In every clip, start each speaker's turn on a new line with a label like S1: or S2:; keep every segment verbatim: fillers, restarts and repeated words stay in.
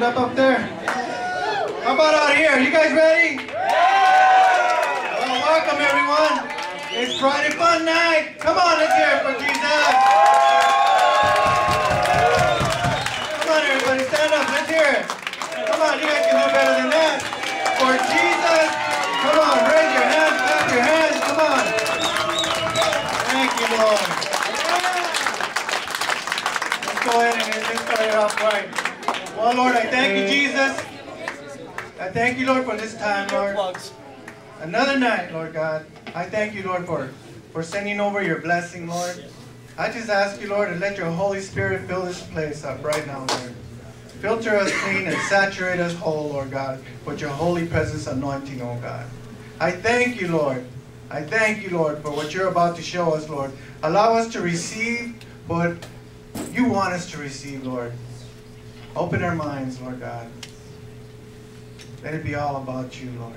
S1: up up there? How about out here? You guys ready? Well, welcome everyone. It's Friday Fun Night. Come on, let's hear it for Jesus. Come on, everybody, stand up. Let's hear it. Come on, you guys can do better than that. For Jesus. Come on, raise your hands, clap your hands. Come on. Thank you, Lord. Let's go ahead and let's start it off right. Well, Lord, I thank you, Jesus. I thank you, Lord, for this time, Lord. Another night, Lord God. I thank you, Lord, for, for sending over your blessing, Lord. I just ask you, Lord, to let your Holy Spirit fill this place up right now, Lord. Filter us clean and saturate us whole, Lord God, with your holy presence anointing, oh God. I thank you, Lord. I thank you, Lord, for what you're about to show us, Lord. Allow us to receive what you want us to receive, Lord. Open our minds, Lord God. Let it be all about you, Lord.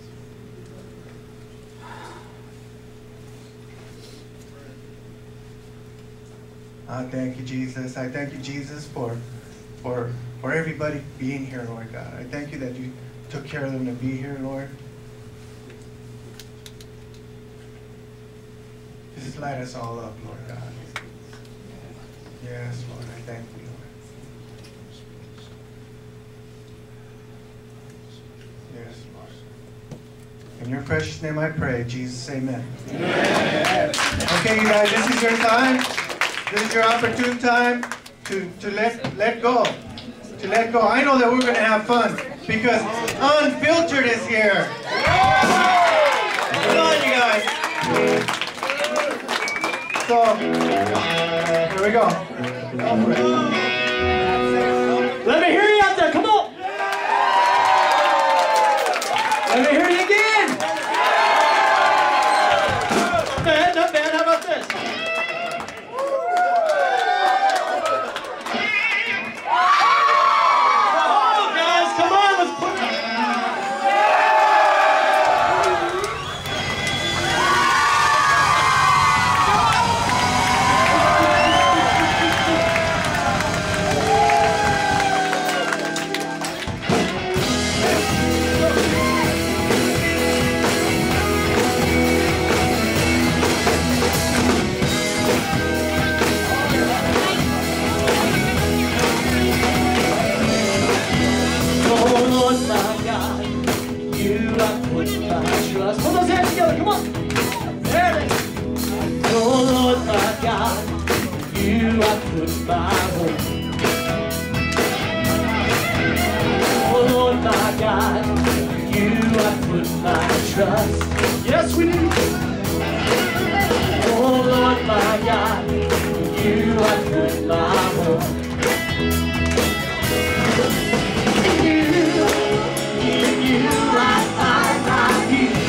S1: I thank you, Jesus. I thank you, Jesus, for, for, for everybody being here, Lord God. I thank you that you took care of them to be here, Lord. Just light us all up, Lord God. Yes, Lord, I thank you, Lord. Yes, Lord. In your precious name I pray, Jesus, amen. Amen. Okay, you guys, this is your time. This is your opportune time to, to let, let go. To let go. I know that we're going to have fun because Unfiltered is here. Come on, you guys. So, here we go.
S2: Let me hear you out there. Come on. Let me hear you again. Not bad, not bad. How about this? Oh, guys, come on. Let's put put those hands together, come on. There it is. Oh Lord my God, you have put my hope. Oh Lord my God, you have put my trust. Yes we do. Oh Lord my God, you have put my hope. You, in you I find my peace.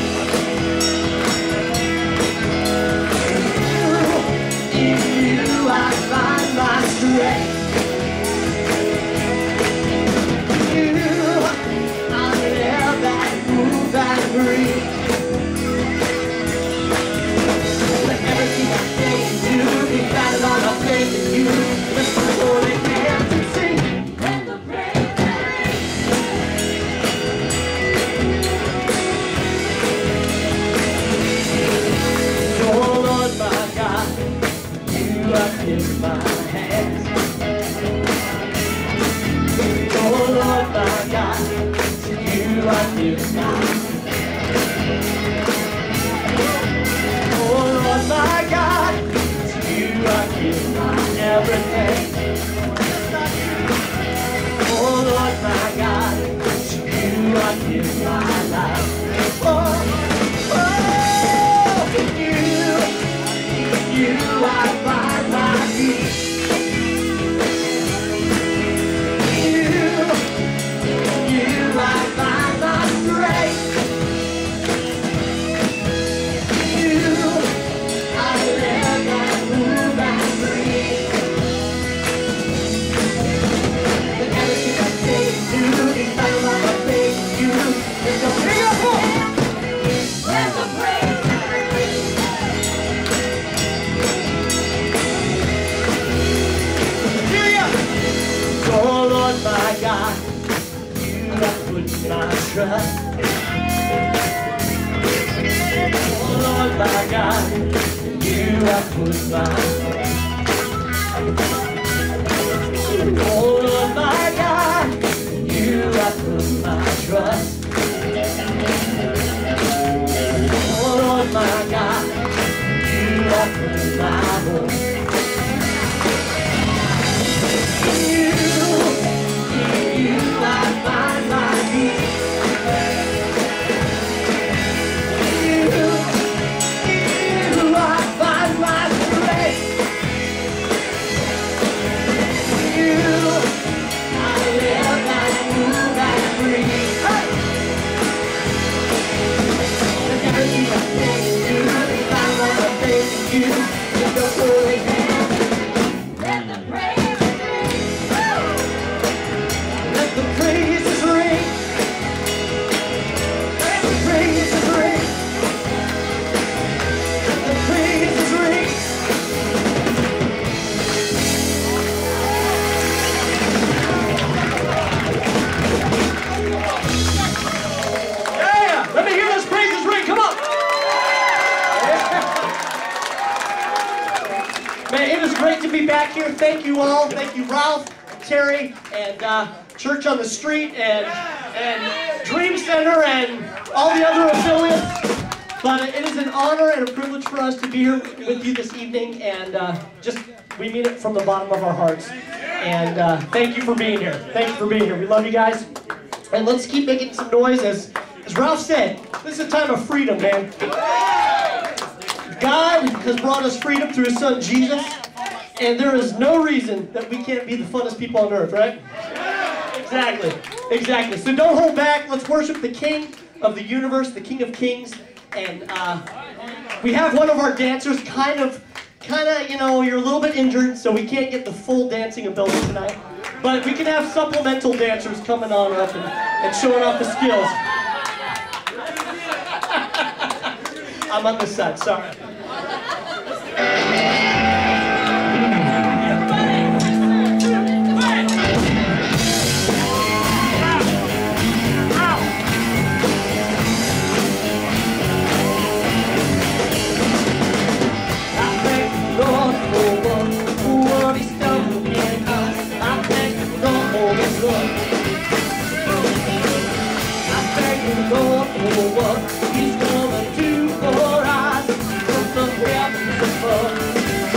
S2: I find my strength. You, I live and move and breathe. Let everything I say and do be founded on my faith in you. Lift my holy hands and sing. Let the praise ring. Oh Lord my God, in my hands. Oh Lord my God, to you I give my Oh Lord my God, to you I give my everything. Oh Lord my God, to you I give my life. Oh, oh, you, you I find my peace. You, you I find my strength. You, I live and move and breathe. I put my oh Lord my God, you I put my trust. Oh Lord my God, you I put my hope. You, in you I find my peace. Be back here. Thank you all. Thank you, Ralph, Terry, and uh, Church on the Street, and and Dream Center, and all the other affiliates. But it is an honor and a privilege for us to be here with you this evening, and uh, just we mean it from the bottom of our hearts. And uh, thank you for being here. Thank you for being here. We love you guys, and let's keep making some noise. As as Ralph said, this is a time of freedom, man. God has brought us freedom through His Son Jesus. And there is no reason that we can't be the funnest people on earth, right? Exactly, exactly. So don't hold back. Let's worship the King of the universe, the King of Kings. And uh, we have one of our dancers kind of, kind of, you know, you're a little bit injured, so we can't get the full dancing ability tonight. But we can have supplemental dancers coming on up and, and showing off the skills. I'm on this side, sorry. He's gonna do for us from the heavens above.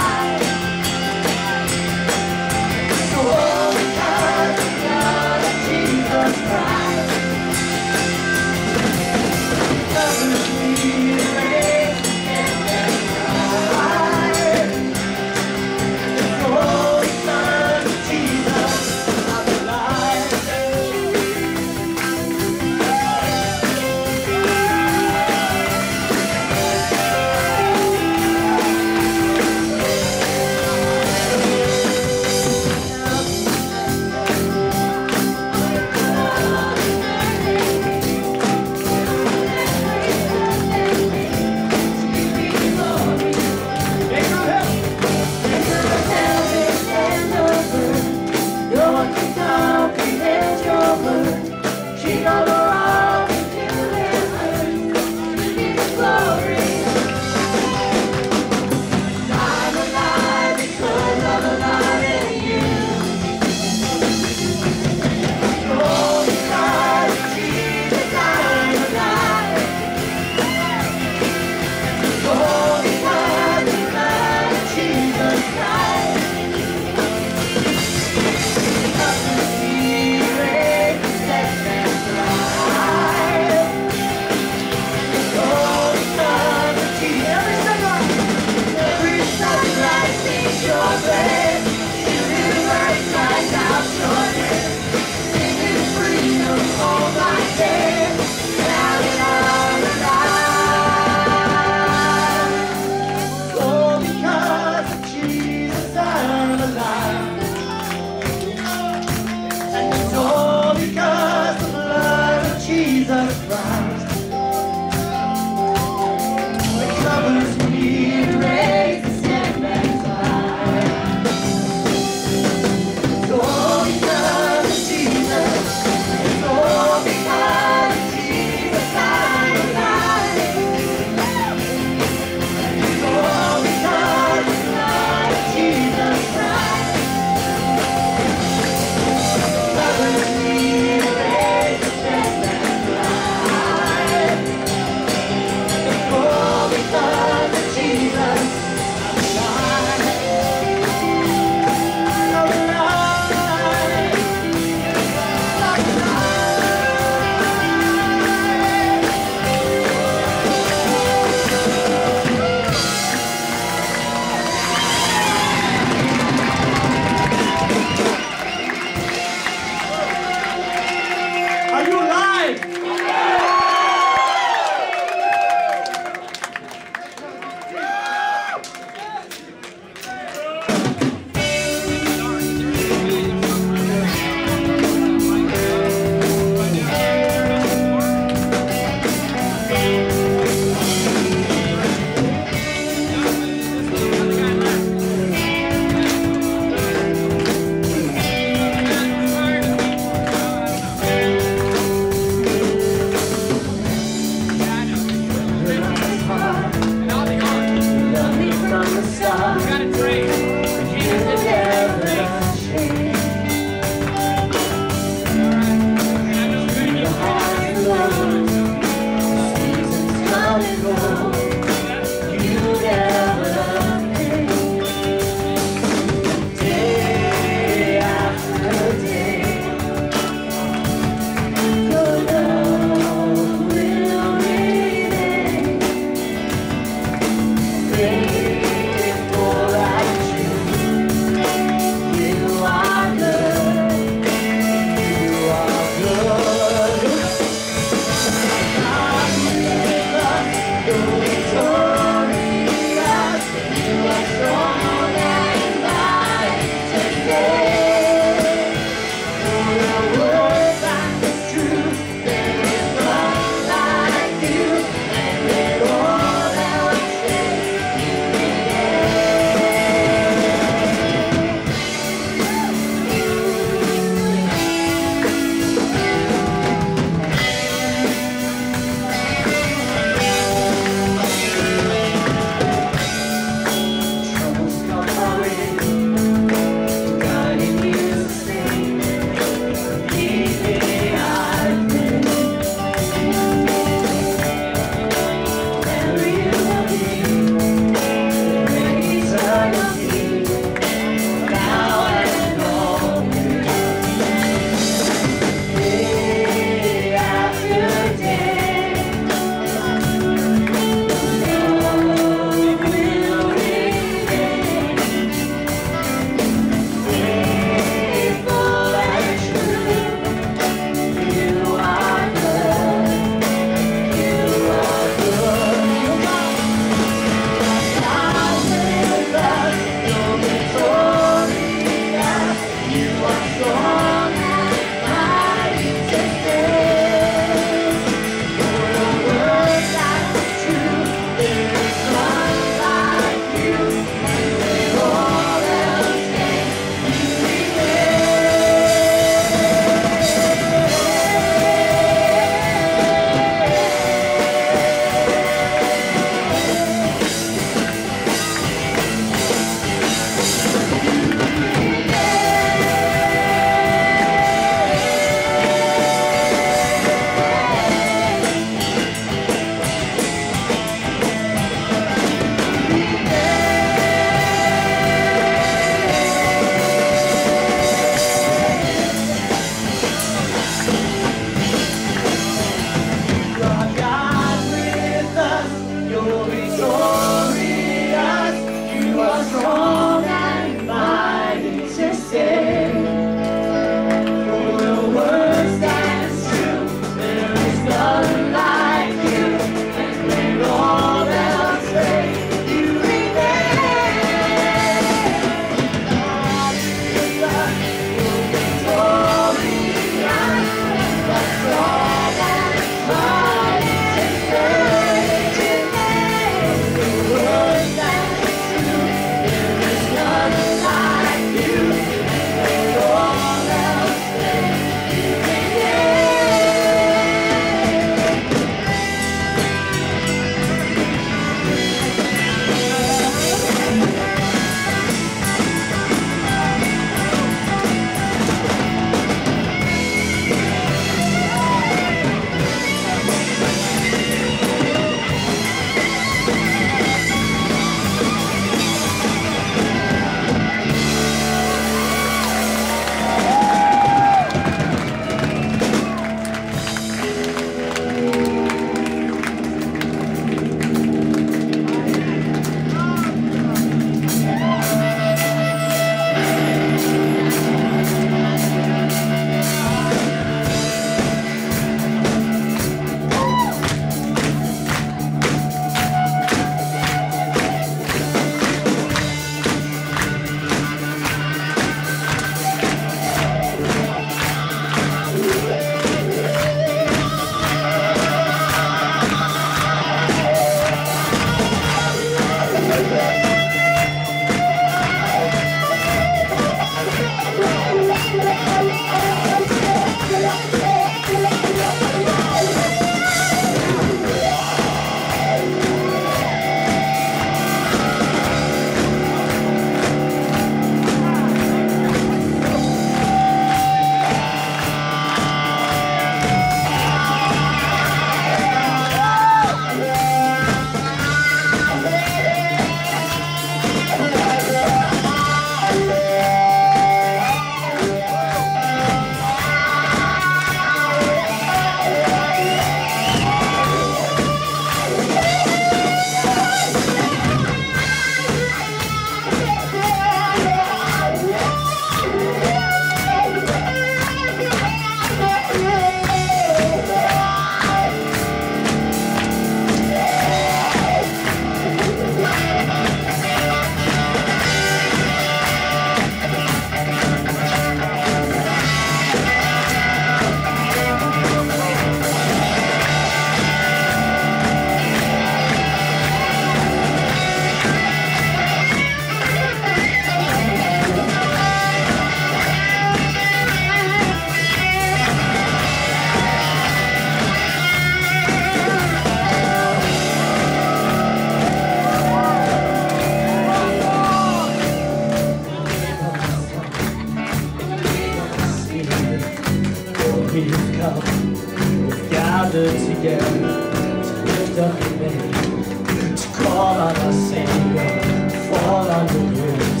S2: we've come, we've gathered together to lift up your name, to call on our Savior, fall on your grace.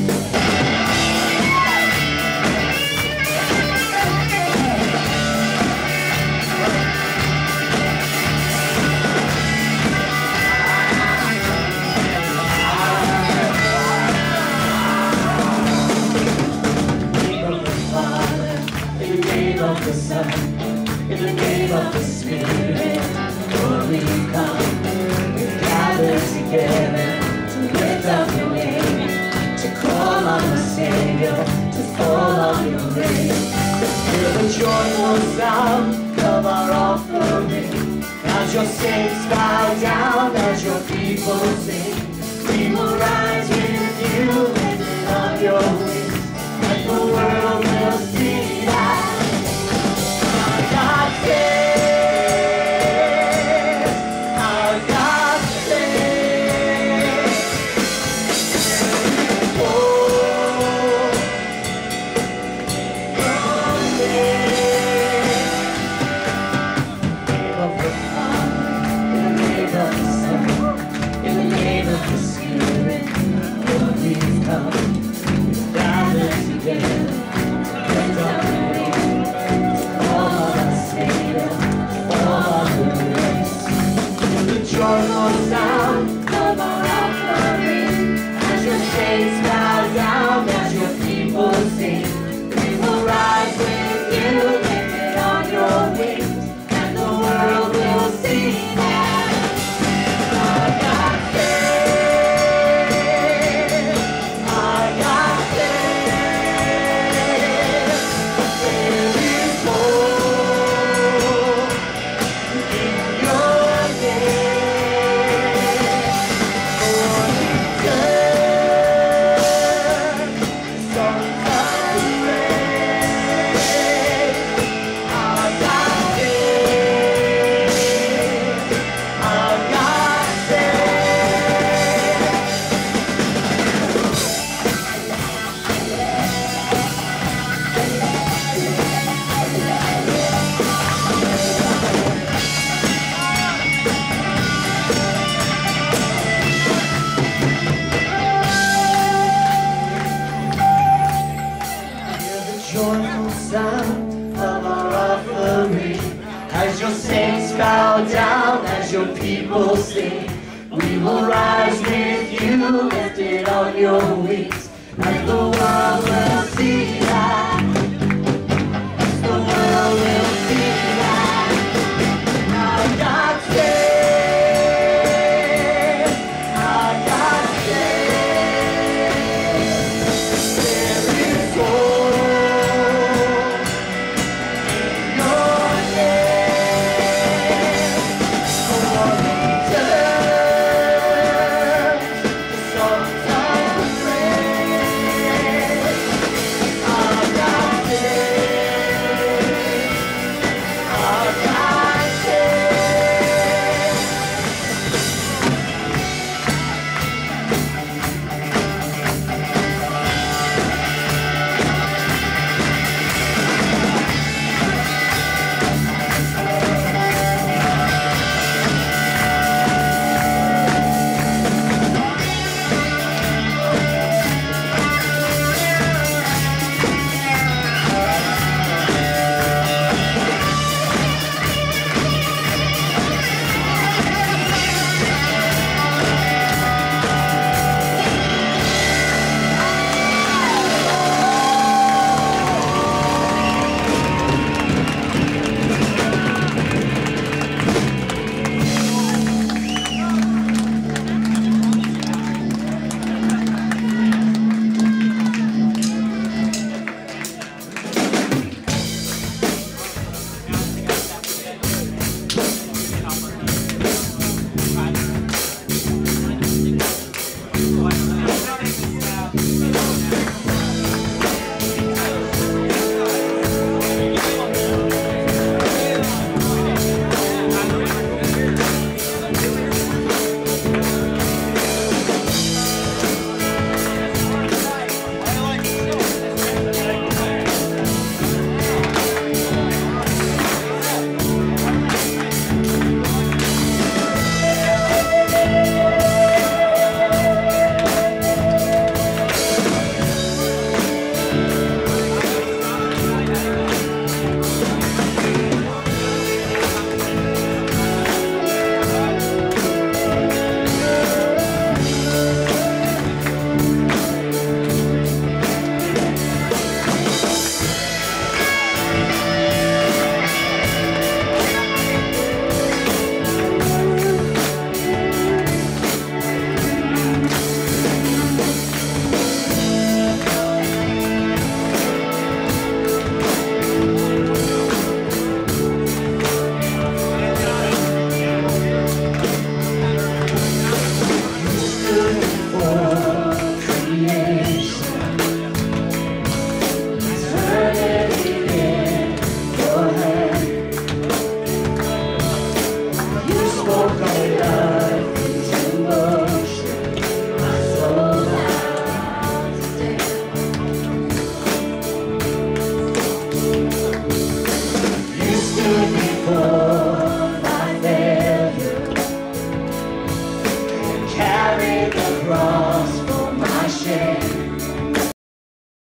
S2: Of the Son, in the name of the Spirit, Lord, we come, we've gathered together to lift up your name, to call on the Savior, to fall on your grace. Hear the joyful sound of our offering, as your saints bow down, as your people sing, we will rise with you, lifted on your wings, and the world will see that God saves, our God saves. Oh, one name. Of the Father, in the name of the Son, in the name of the Spirit, Lord, we've come, we've gathered together, lift up your name. Joyful sound of our offering, as your saints bow down, as your people sing, we will rise with you, lifted on your wings, and the world will see that our God saves, our God saves. There is hope in your name. Joyful sound of our offering, as your saints bow down, as your people sing, we will rise with you, lifted on your wings, and the world will